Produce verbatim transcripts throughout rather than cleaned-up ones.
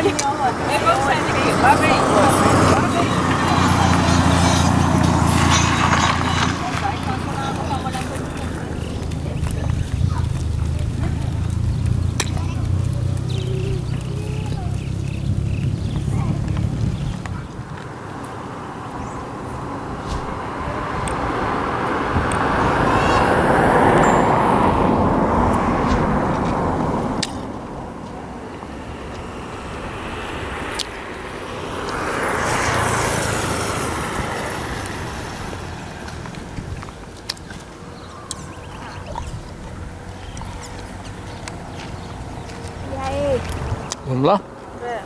Vamos lá? É.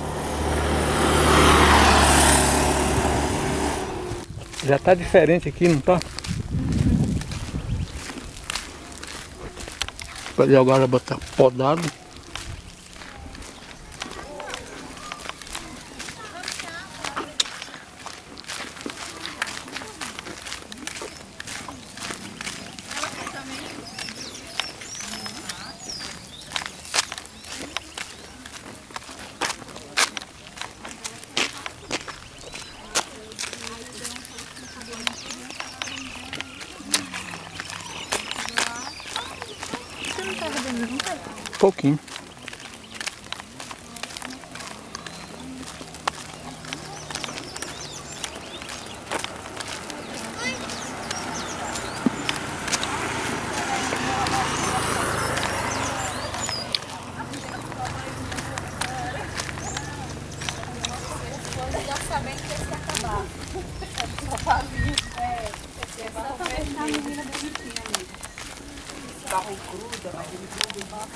Já tá diferente aqui, não tá? Pode agora botar podado. Um pouquinho. Barro gruda, mas ele gruda mal.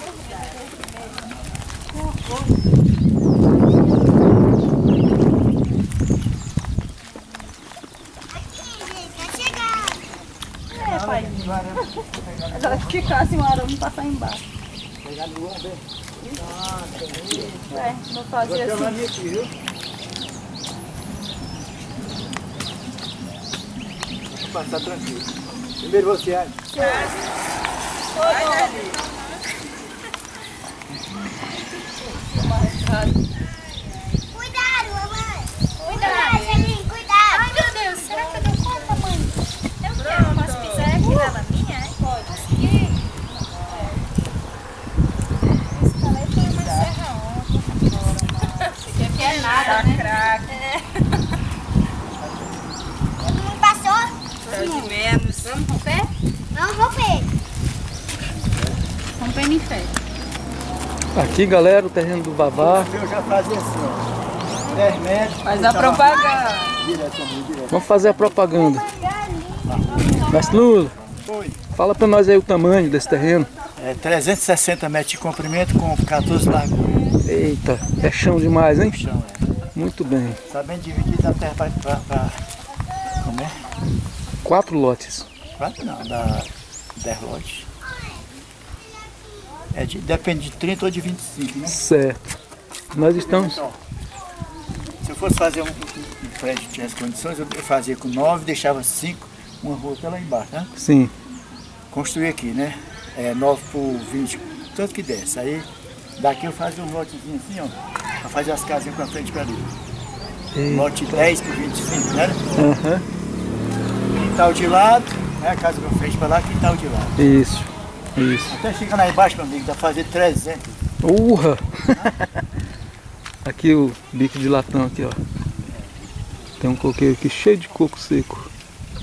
É, pai. Ela ficar assim, o arame passar embaixo. Pegar no ar, bem. É, vou fazer assim. Aqui, viu? Passar tranquilo. Primeiro você, Anny. Vai, Dani. Cuidado, mamãe. Cuidado, Gelinho, cuidado. Ai, meu Deus, será que eu dou conta, mãe? Eu quero. Posso pisar aqui nela minha, é? Pode. Consegui. Esse palete foi uma serra ontem. Isso aqui é nada, né? É. Todo mundo passou? É de menos. Vamos romper? Não vou ver. Rompendo em fé. Aqui, galera, o terreno do Vavá. Eu já fazia assim, ó. dez metros. Faz a propaganda. Direto, direto. Vamos fazer a propaganda. Mestre Lula, Foi. fala pra nós aí o tamanho desse terreno. É trezentos e sessenta metros de comprimento com quatorze larguras. Eita, é chão demais, hein? No chão, é. Muito bem. Sabendo dividir da terra para... Pra... Como é? Quatro lotes. Quatro não, dá dez lotes. É de, depende de trinta ou de vinte e cinco, né? Certo. Nós estamos... Então, se eu fosse fazer um, um, um prédio que tivesse condições, eu fazia com nove, deixava cinco, uma rua até lá embaixo, né? Sim. Construir aqui, né? É nove por vinte, tanto que desce. Aí daqui eu fazia um lotezinho assim, ó, para fazer as casinhas com a frente para ali. Eita. Lote dez por vinte e cinco, né? Aham. Quintal de lado, né? A casa com frente para lá, quintal de lado. Isso. Isso. Até chegar lá embaixo, meu amigo, dá pra fazer trezentos. Urra! Aqui o bico de latão aqui, ó. Tem um coqueiro aqui cheio de coco seco.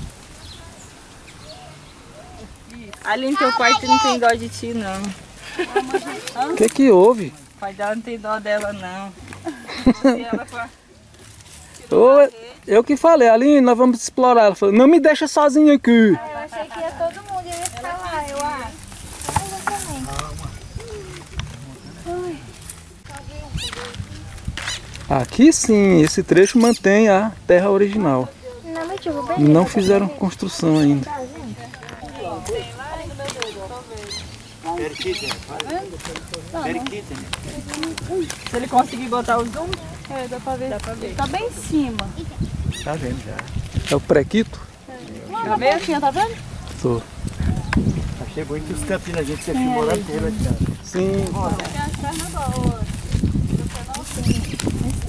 Ali no teu quarto não tem dó de ti, não. O que que houve? O pai dela não tem dó dela, não. Se ela for... Ô, eu que falei, Aline, nós vamos explorar. Ela falou, não me deixa sozinho aqui. Eu achei que ia todo mundo, eu ia ficar lá, eu acho. Aqui sim, esse trecho mantém a terra original. Não, mas tipo, bem. Não fizeram construção ainda. Periquita, né? Periquita, né? Se ele conseguir botar o zoom, é, dá pra ver. Dá pra ver. Tá bem em cima. Tá vendo já. É o prequito? Tá vendo? Tá vendo? Tô. Achei bonito os campinhos, a gente sempre filmou lá inteiro, cara. Sim.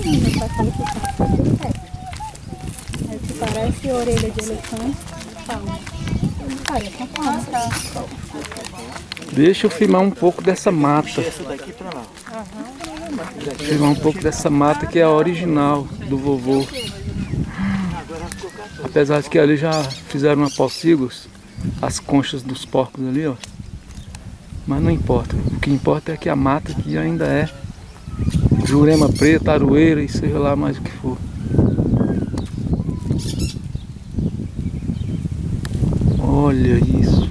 meu pai falou que o sapo tá tudo perto. Aí que parece orelha de elefante, palma. Parece uma palma. Deixa eu filmar um pouco dessa mata. Essa daqui pra lá. Filmar um pouco dessa mata que é a original do vovô. Apesar de que ali já fizeram uma pocilgos, as conchas dos porcos ali, ó. Mas não importa. O que importa é que a mata aqui ainda é jurema preta, aroeira e seja lá mais o que for. Olha isso.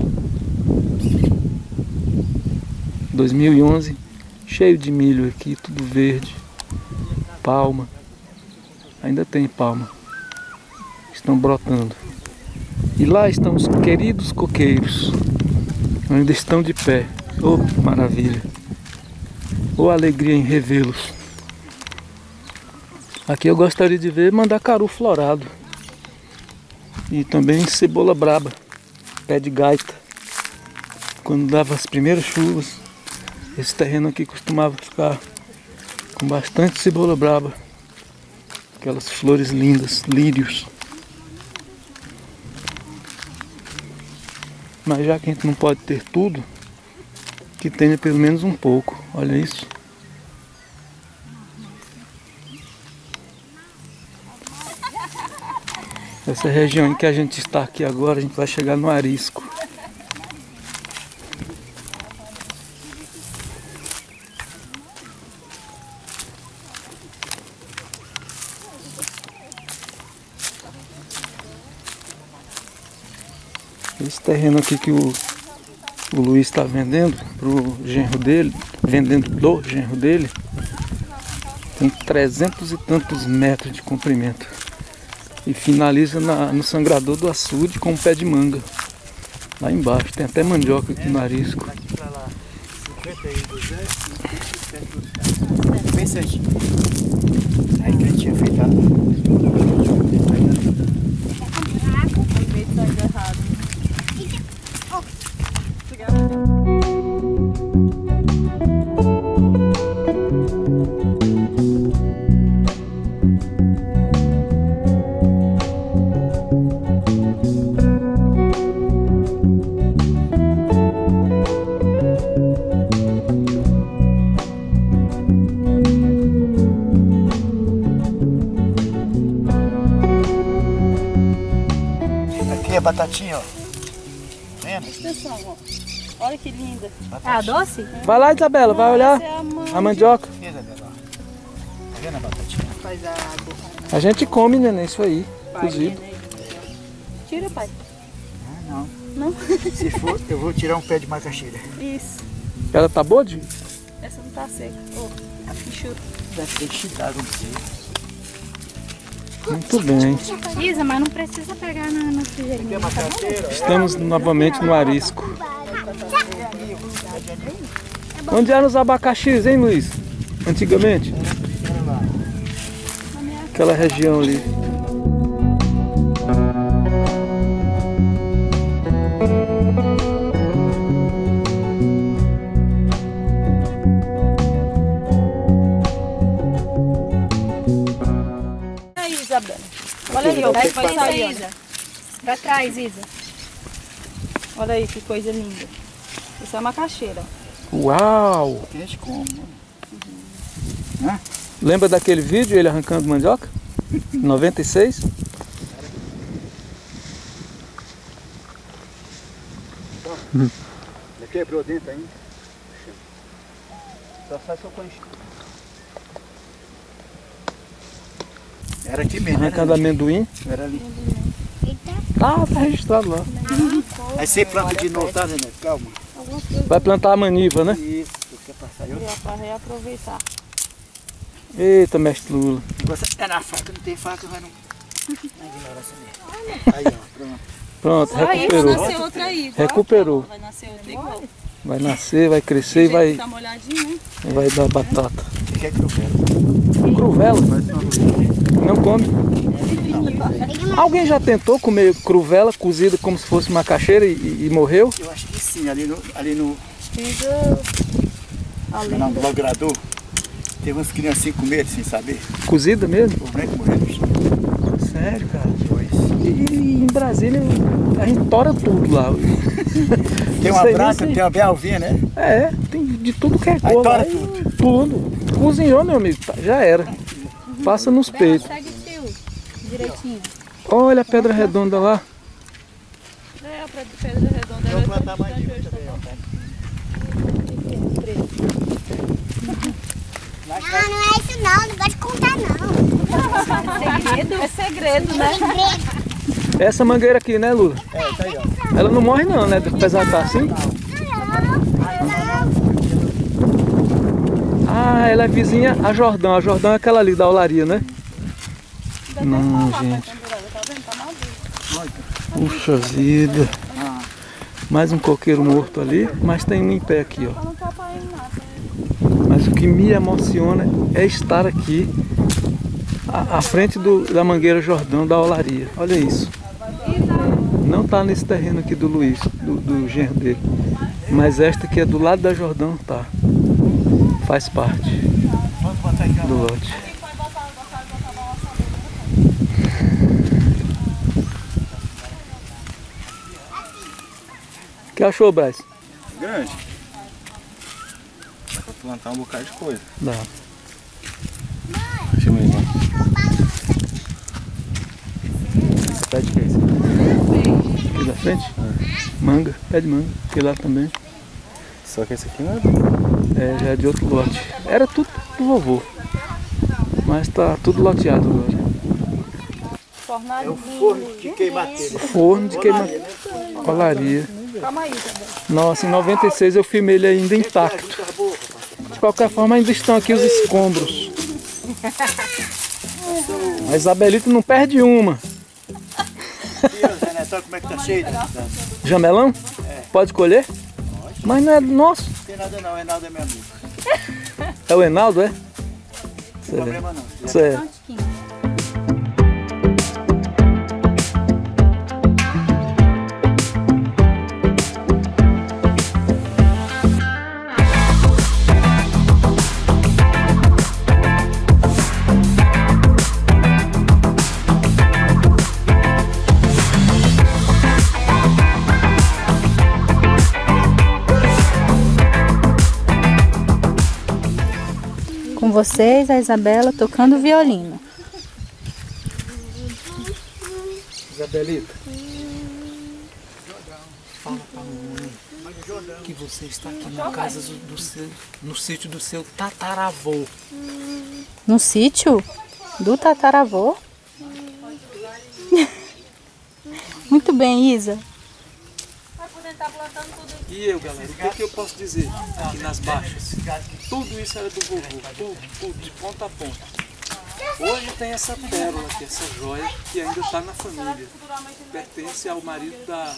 dois mil e onze, cheio de milho aqui, tudo verde. Palma. Ainda tem palma. Estão brotando. E lá estão os queridos coqueiros. Ainda estão de pé. Oh, maravilha. Oh, alegria em revê-los. Aqui eu gostaria de ver mandacaru florado. E também cebola braba. Pé de gaita. Quando dava as primeiras chuvas, esse terreno aqui costumava ficar com bastante cebola braba. Aquelas flores lindas, lírios. Mas já que a gente não pode ter tudo, que tenha pelo menos um pouco. Olha isso. Essa região em que a gente está aqui agora, a gente vai chegar no Arisco. Esse terreno aqui que o, o Luiz está vendendo pro genro dele, vendendo do genro dele, tem trezentos e tantos metros de comprimento. E finaliza na, no sangrador do açude com um pé de manga. Lá embaixo, tem até mandioca aqui no Arisco. Daqui pra lá, cinquenta e duzentos, bem certinho. Aí que a gente tinha feito a... Aqui é batatinha, ó. Vendo? Atenção, ó. Olha que linda. Batatinha. Ah, doce? Vai lá, Isabela, vai olhar Essa é a mãe. a mandioca. Aqui, Isabela, ó. Tá vendo a batatinha? Faz a água. A gente come, né, isso aí, cozido. Tira, pai. Ah, não. Não? Se for, eu vou tirar um pé de macaxeira. Isso. Ela tá boa, de? Essa não tá seca. Ó, que chuta. Deve ter chegado, não sei. Muito bem. Isa, mas não precisa pegar na, na sujeirinha. Aqui é macaxeira. Estamos novamente no Arisco. Onde eram os abacaxis, hein, Luiz? Antigamente? Aquela região ali. Aí, Isabela. Olha aí, ó. Vai, vai sair, Isa. Pra trás, Isa. Olha aí, que coisa linda. Isso é uma macaxeira. Uau! Aqui a gente come. Lembra daquele vídeo, ele arrancando mandioca? noventa e seis? Já quebrou dentro ainda? Só faz só com encher. Era aqui mesmo, né? Arrancando amendoim. Era ali. Ah, tá registrado lá. Aí você planta de novo, tá, Nené? Calma. Vai plantar a maniva, né? Isso, quer passar eu. Pra reaproveitar. Eita, mestre Lula. Negócio é na faca, não tem faca, vai não. Na ignorância mesmo. Aí, ó, pronto. Pronto, Aí, vai recuperou. nascer outra aí. Recuperou. Vai nascer outra igual. Vai nascer, vai crescer e vai, Tá molhadinho, né? vai dar batata. O que é cruvela? Cruvela? Não come. Alguém já tentou comer cruvela cozida como se fosse macaxeira e, e morreu? Eu acho que sim, ali no, ali no, Fiz não, no logrador. Teve umas criancinhas com medo sem saber. Cozida mesmo? O branco morreu, bicho. Sério, cara. Dois. E, e em Brasília a gente tora tudo lá. Tem Não uma sei nem branca, se- tem uma belvinha, né? É, tem de tudo que é Aí cor. tora lá. tudo. Tudo. Cozinhou, meu amigo. tá, Já era. Passa nos peitos. Segue, tio. Direitinho. Olha a pedra redonda lá. É, a pedra redonda. Vou plantar mais de um também, ó. Não, não é isso não, não gosto de contar não. Segredo? É segredo, né? Segredo. Essa mangueira aqui, né, Lula? É, tá aí, ó. Ela não morre não, né? Apesar de estar assim. Ah, ela é vizinha a Jordão. A Jordão é aquela ali da olaria, né? Não, gente. Puxa vida. Mais um coqueiro morto ali, mas tem um em pé aqui, ó. Mas o que me emociona é estar aqui à, à frente do, da mangueira Jordão da olaria. Olha isso. Não está nesse terreno aqui do Luiz, do, do genro dele. Mas esta que é do lado da Jordão tá. Faz parte do lote. O que achou, Braz? Grande. Dá pra plantar um bocado de coisa. Dá. Deixa eu ver. Pé de que é esse? Aqui da frente? Manga, pé de manga. Aqui lá também. Só que esse aqui não é. É, já é de outro lote. Era tudo do vovô. Mas tá tudo loteado agora. É o forno de queimadeira. Forno de queima... Olaria. Calma aí, tá bom. Nossa, em noventa e seis eu filmei ele ainda intacto. De qualquer forma ainda estão aqui os escombros. A Isabelita não perde uma. Zé Neto, como é que tá cheio? Não Jamelão? Pode colher? Mas não é nosso. tem nada não, o Reinaldo é meu amigo. É o Enaldo, é? Não tem problema não. Certo. Com vocês, a Isabela tocando violino. Isabelita. Fala pra mamãe que você está aqui na casa do, do seu, no sítio do seu tataravô. No sítio do tataravô? Muito bem, Isa. E eu, galera, o que, que eu posso dizer aqui nas baixas? Tudo isso era do vovô, tudo, tudo, de ponta a ponta. Hoje tem essa pérola aqui, essa joia, que ainda está na família. Pertence ao marido da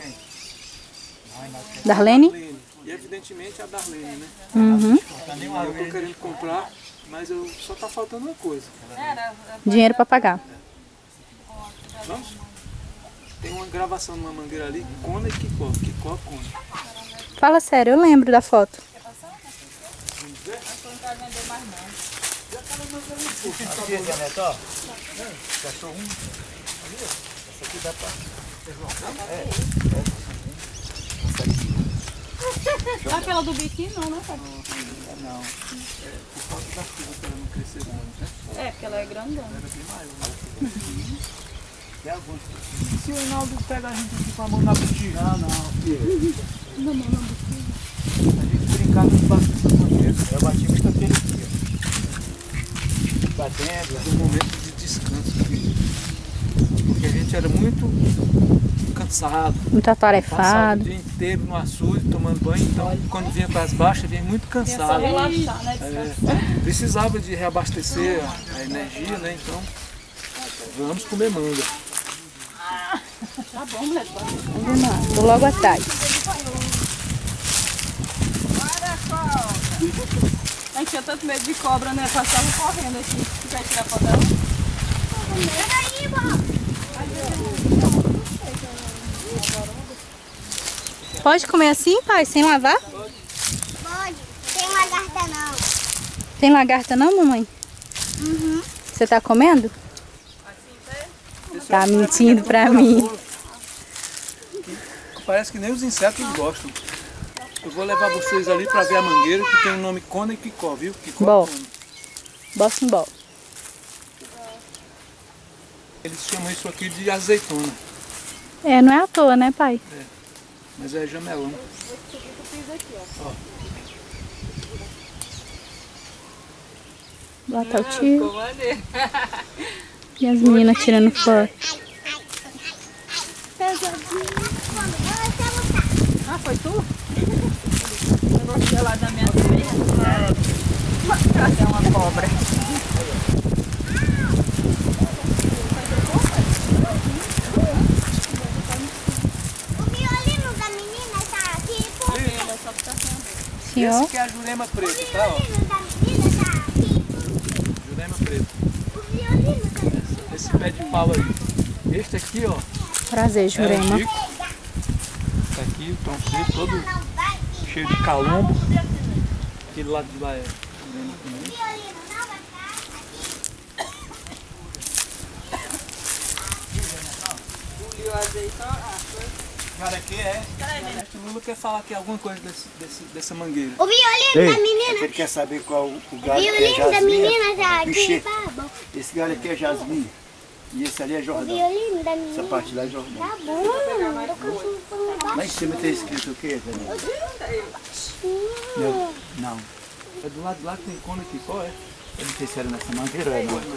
Darlene? Darlene. E evidentemente a Darlene, né? Uhum. Eu estou querendo comprar, mas eu, só está faltando uma coisa. Dinheiro para pagar. Vamos? Tem uma gravação numa mangueira ali, Cona e Kikó, Kikó, Cona. Fala sério, eu lembro da foto. Aqui, Zé Neto, ó. Gastou um. Essa aqui dá pra... Aquela do biquinho não, né, pai? Não. Por falta da chuva para ela não crescer muito, né? É, porque ela é grandona. Tem alguns. Se o Reinaldo pega a gente aqui com a mão na botija. Não, não. A gente brincava debaixo dessa mangueira. Eu bati o estoqueiro aqui, ó. Batendo. Um momento de descanso aqui. Porque a gente era muito cansado. Muito Passava o atarefado. dia inteiro no açude, tomando banho. Então, quando vinha para as baixas, vinha muito cansado. relaxar, né? É, precisava de reabastecer a, a energia, né? Então, vamos comer manga. Tá bom, mulher. Vamos lá, tô logo atrás. A gente tinha tanto medo de cobra, né? Passava correndo aqui. Você vai tirar foto dela? Pode comer assim, pai? Sem lavar? Pode. Tem lagarta não. Tem lagarta não, mamãe? Uhum. Você tá comendo? Tá mentindo pra mim. Parece que nem os insetos gostam. Eu vou levar vocês ali pra ver a mangueira que tem o nome Cona e Quicó, viu? Quicó, Bom. Cona. Bossa em bola. Eles chamam isso aqui de azeitona, É, não é à toa, né, pai? mas é jamelão. Ó. Lá tá o tio. E as meninas tirando foto. Ah, foi tu? Eu gostei lá da minha filha. Cadê uma cobra? O violino da menina tá aqui. Senhor? Esse que é a jurema preta, tá? Ó. O violino da menina tá aqui. Jurema preta. O violino da menina. Esse pé de pau aí. Este aqui, ó, Prazer, é Jurema. antigo. Tá aqui, o tronco dele todo cheio de calombo. Aquele lado de lá é jurema também. O violino não vai Cara, aqui é. O Lula quer falar aqui alguma coisa desse, desse, dessa mangueira. O violino Ei, da menina. ele quer saber qual o O galho que é violino da jasmim. menina tá é aqui. pichê. Tá bom. Esse galho aqui é jasmim. E esse ali é O Jordão. violino da Essa menina. parte lá é Jordão. Tá bom. Tô com Lá em cima tem escrito o quê, Daniel? Meu- Não. É do lado de lá que tem Cona e Quicó, é? Eu não sei se era nessa mangueira ou é não.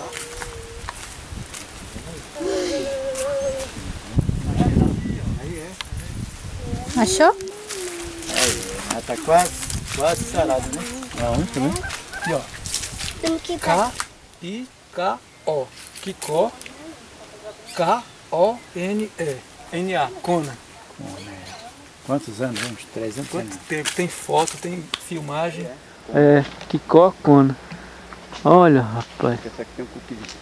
Achou? Aí, ela tá quase, quase sarada, né? É a única, né? Aqui, ó. Temos que K I K O. Quicó. K O N E. N A. Cona. Quantos anos? Uns trezentos Quanto anos. tempo? Tem foto, tem filmagem. É, Quicó, Cona. Olha, rapaz. Essa aqui tem um cupim aqui.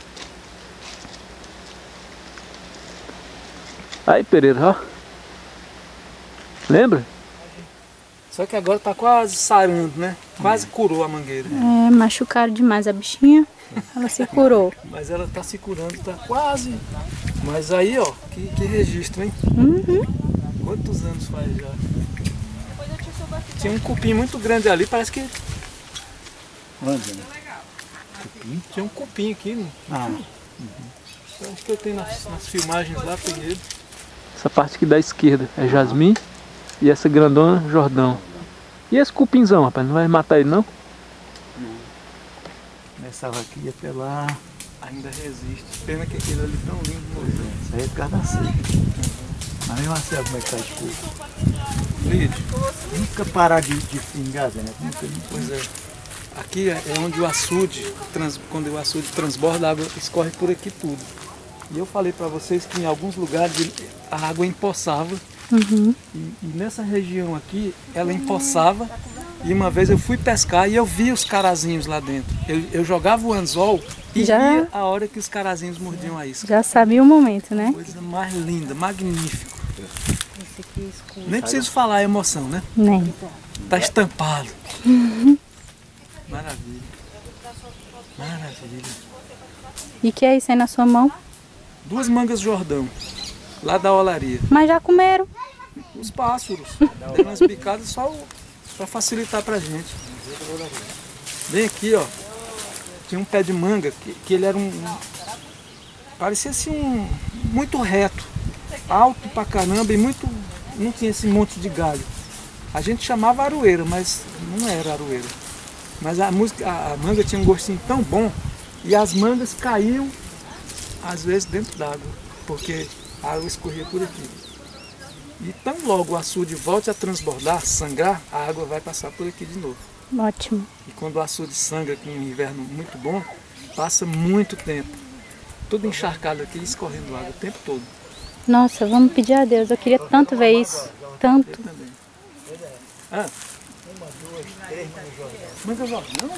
Aí, Pereira, ó. Lembra? Só que agora tá quase sarando, né? Quase curou a mangueira. É, machucaram demais a bichinha. Ela se curou. Mas ela tá se curando, tá quase. Mas aí, ó, que, que registro, hein? Uhum. Quantos anos faz já? Tinha um cupim muito grande ali, parece que Onde, né? tinha um cupim aqui. Né? Ah, Eu acho que eu tenho nas, nas filmagens lá, peguei ele. Essa parte aqui da esquerda é jasmim e essa grandona, Jordão. E esse cupinzão, rapaz, não vai matar ele não? começava aqui e até lá. Ainda resiste. Pena que aquele ali tão lindo morreu. Isso aí é por causa da seca. Mas mesmo assim, olha como é que tá escuro. Lídio, Nunca parar de, de fingar, né? Nunca, nunca. pois é. Aqui é onde o açude, trans, quando o açude transborda, a água escorre por aqui tudo. E eu falei para vocês que em alguns lugares a água empoçava. Uhum. E, e nessa região aqui, ela empoçava. E uma vez eu fui pescar e eu vi os carazinhos lá dentro. Eu, eu jogava o anzol e Já? via a hora que os carazinhos mordiam a isca. Já sabia o momento, né? Coisa mais linda, magnífico. Nem preciso falar a emoção, né? Nem. Tá estampado. Maravilha. Maravilha. E que é isso aí na sua mão? Duas mangas Jordão, lá da olaria. Mas já comeram. Os pássaros. Deu umas picadas só para facilitar pra gente. Bem aqui, ó. Tinha um pé de manga que, que ele era um, um. Parecia assim um. Muito reto. Alto pra caramba e muito. Não tinha esse monte de galho. A gente chamava aroeira, mas não era aroeira. Mas a, música, a, a manga tinha um gostinho tão bom e as mangas caíam às vezes dentro d'água, porque a água escorria por aqui. E tão logo o açude volte a transbordar, sangrar, a água vai passar por aqui de novo. Ótimo. E quando o açude sangra com um inverno muito bom, passa muito tempo. Tudo encharcado aqui, escorrendo água o tempo todo. Nossa, vamos pedir a Deus. Eu queria tanto ver isso. Tanto. Eu também. Ah. Manga Jordão?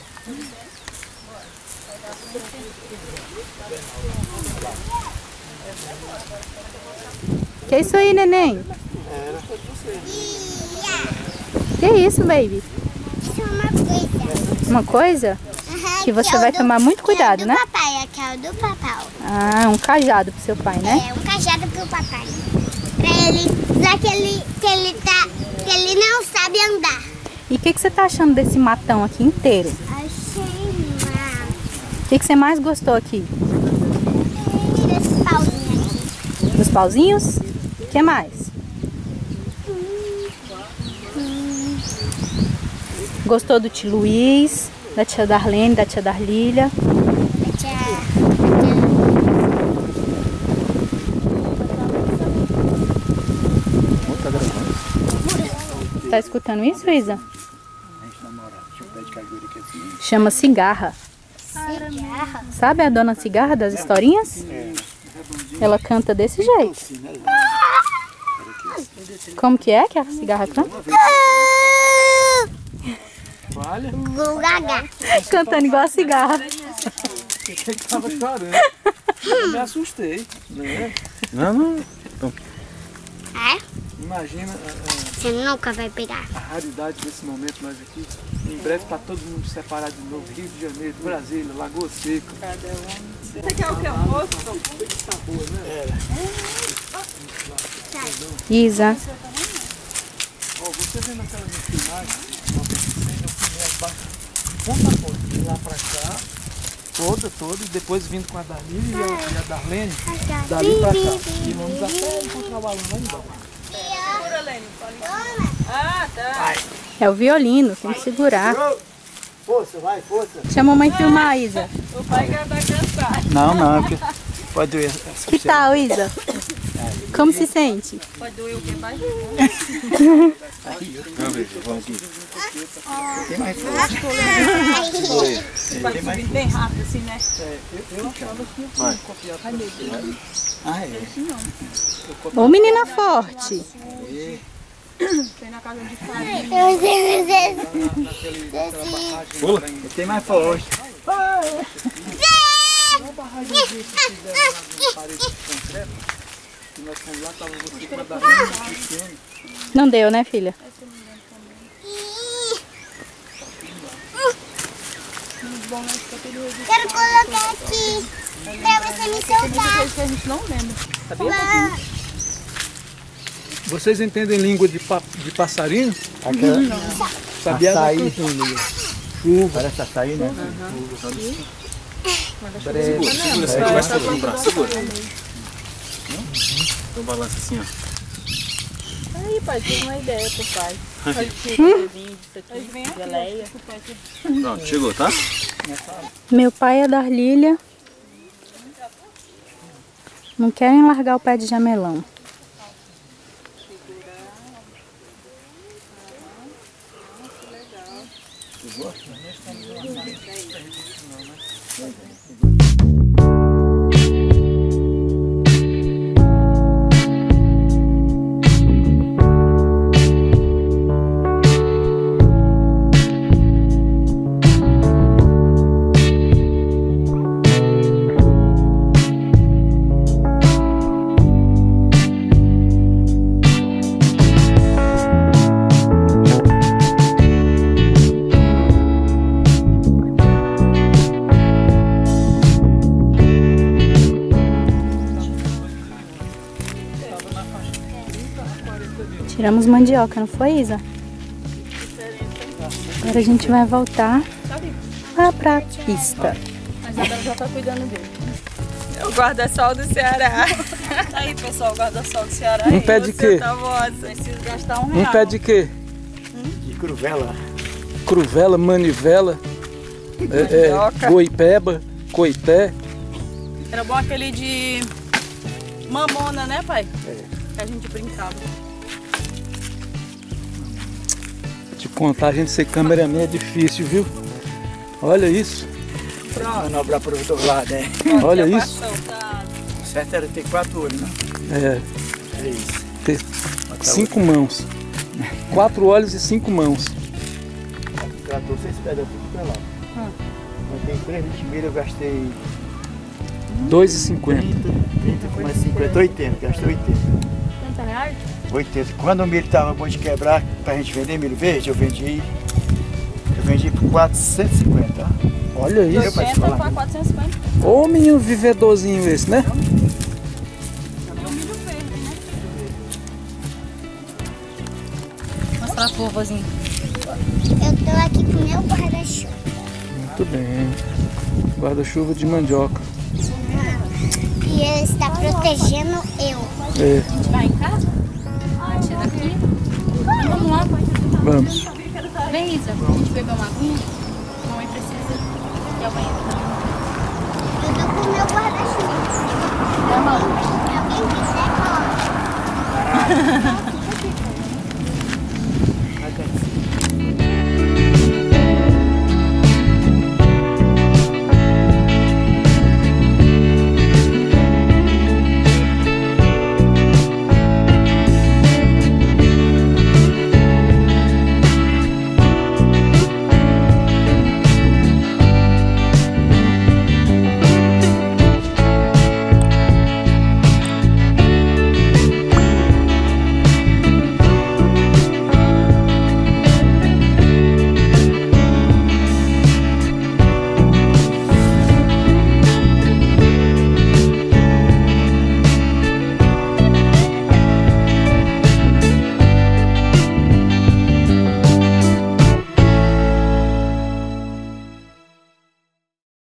Que é isso aí, neném? Que é isso, baby? Isso é uma Uma coisa? Aham, Que você é o vai do- tomar muito cuidado, que é né? o do papai, que é o do papai. Ah, um cajado pro seu pai, né? É, um cajado pro papai. Pra ele, já que ele, que ele tá, que ele não sabe andar. E o que, que você tá achando desse matão aqui inteiro? Achei mal. O que, que você mais gostou aqui? Tira esse pauzinho aqui. Dos pauzinhos? O que mais? Gostou do tio Luiz, da tia Darlene, da tia Darlília? Tchau. Tá escutando isso, Isa? Chama Cigarra. Cigarra. Sabe a dona Cigarra das historinhas? Ela canta desse jeito. Como que é que a cigarra canta? Olha, Gugaga. Cantando igual a cigarra. ele tava chorando. Eu me assustei, né? Não, não. É? Imagina a, Você nunca vai pegar. a, a raridade desse momento nós aqui. Em breve tá todo mundo separado de novo. Rio de Janeiro, Brasília, Lagoa Seca. Você quer o que? Almoço? Isa. Ó, você vendo aquela filmagem, eu filmei as barcas ponta a ponta, de lá pra cá, toda, toda, e depois vindo com a Darlene e a, e a Darlene, dali pra cá. E vamos até encontrar o aluno lá embaixo. Ah, tá. É o violino, tem que segurar. Força, vai, força. Deixa a mamãe filmar a Isa. O pai quer dar cansado. Não, não, porque pode doer. Que tal, Isa? Como se sente? Pode doer o que, pai? Vamos ver, vamos aqui. Tem mais força. Vai subir bem rápido assim, né? É, eu, eu achava que eu tinha copiado pra você. Ah, é. Ô, menina forte. Tem na casa de farinha. Eu sei, você. Naquele, naquela barragem Pula. lá em- Tem mais força. uma barragem que fizeram lá na parede de concreto, que nós fomos lá, tava você com a Darlene pequeno. Não deu, né, filha? Quero colocar aqui pra você me soltar. Que a gente não lembra. Lá. Vocês entendem língua de, pa, de passarinho? Aquela Sabia da açaí. cantoria. Parece açaí, né? Segura, segura, você vai segurando no braço, segura. Então balança assim, ó. Aí, pai, tive uma ideia pro pai. Faz vinho disso aqui, geleia. Pronto, chegou, tá? Meu pai e a Darlília não querem largar o pé de jamelão. Tiramos mandioca, não foi, Isa? Agora a gente vai voltar lá pra pista. Mas agora já tá cuidando dele. É o guarda-sol do Ceará. Aí, pessoal, o guarda-sol do Ceará. Um aí, pé de você quê? Tá voando, preciso gastar um Um real. pé de quê? De cruvela. Cruvela, manivela, é, é, Mandioca. goipeba, coité. Era bom aquele de mamona, né, pai? Que a gente brincava. Te contar, a gente ser cameraman é difícil, viu? Olha isso, Manobrar para o outro lado, né? olha Aqui a isso. passão, tá? O certo era ter quatro olhos, né? É, Três. ter cinco mãos. Quatro olhos e cinco mãos. Tratou seis pedras tudo pra lá. Eu tenho três litros de milho, eu gastei Dois e cinquenta. trinta, trinta mais cinquenta, oitenta. Gastei oitenta. trinta reais? oitenta. Quando o milho estava bom de quebrar, pra gente vender milho verde, eu vendi. Eu vendi por quatrocentos e cinquenta. Olha isso. oitenta para quatrocentos e cinquenta. Ô menino vivedorzinho esse, né? Mostrar pro vozinho. Eu tô aqui com meu guarda-chuva. Muito bem. Guarda-chuva de mandioca. E ele está protegendo eu. É, A gente vai em casa? Vai tirar daqui? Vamos lá, pai. vamos. Vem, Isa. A gente beber uma aguinha. Mamãe precisa. E a banheira também.